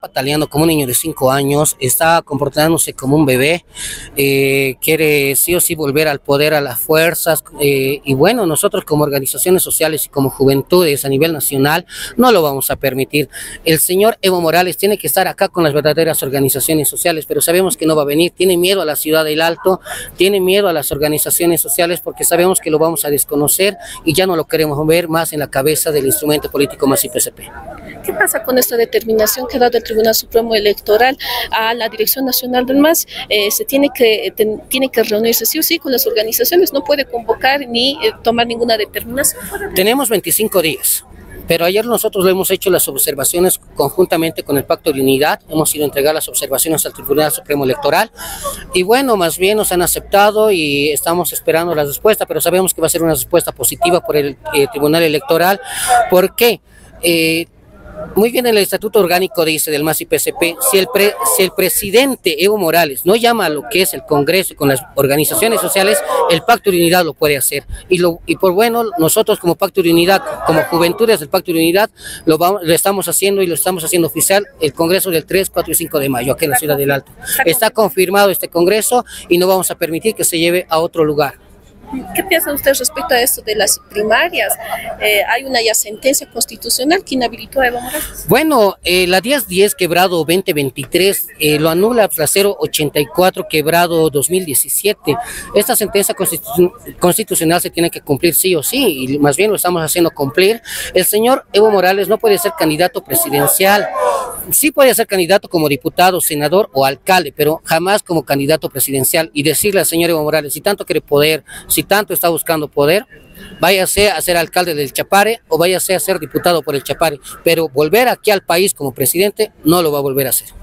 Pataleando como un niño de 5 años, está comportándose como un bebé, quiere sí o sí volver al poder, a las fuerzas, y bueno, nosotros como organizaciones sociales y como juventudes a nivel nacional no lo vamos a permitir. El señor Evo Morales tiene que estar acá con las verdaderas organizaciones sociales, pero sabemos que no va a venir, tiene miedo a la ciudad del Alto, tiene miedo a las organizaciones sociales porque sabemos que lo vamos a desconocer y ya no lo queremos ver más en la cabeza del instrumento político MAS-I-PCP. ¿Qué pasa con esta determinación que ha dado el Tribunal Supremo Electoral a la Dirección Nacional del MAS? Se tiene que reunirse sí o sí con las organizaciones, no puede convocar ni tomar ninguna determinación. Tenemos 25 días. Pero ayer nosotros le hemos hecho las observaciones conjuntamente con el Pacto de Unidad, hemos ido a entregar las observaciones al Tribunal Supremo Electoral y bueno, más bien nos han aceptado y estamos esperando la respuesta, pero sabemos que va a ser una respuesta positiva por el Tribunal Electoral. ¿Por qué? Muy bien, el estatuto orgánico dice del MAS-I-PCP, si el presidente Evo Morales no llama a lo que es el Congreso con las organizaciones sociales, el Pacto de Unidad lo puede hacer. Y por bueno, nosotros como Pacto de Unidad, como juventudes del Pacto de Unidad, lo estamos haciendo y lo estamos haciendo oficial el Congreso del 3, 4 y 5 de mayo, aquí en la Ciudad del Alto. Está confirmado este Congreso y no vamos a permitir que se lleve a otro lugar. ¿Qué piensa usted respecto a esto de las primarias? Hay una ya sentencia constitucional que inhabilitó a Evo Morales. Bueno, la 1010 quebrado 2023 lo anula la 084 quebrado 2017. Esta sentencia constitucional se tiene que cumplir sí o sí, y más bien lo estamos haciendo cumplir. El señor Evo Morales no puede ser candidato presidencial. Sí puede ser candidato como diputado, senador o alcalde, pero jamás como candidato presidencial. Y decirle al señor Evo Morales, si tanto quiere poder, si tanto está buscando poder, váyase a ser alcalde del Chapare o váyase a ser diputado por el Chapare, pero volver aquí al país como presidente no lo va a volver a hacer.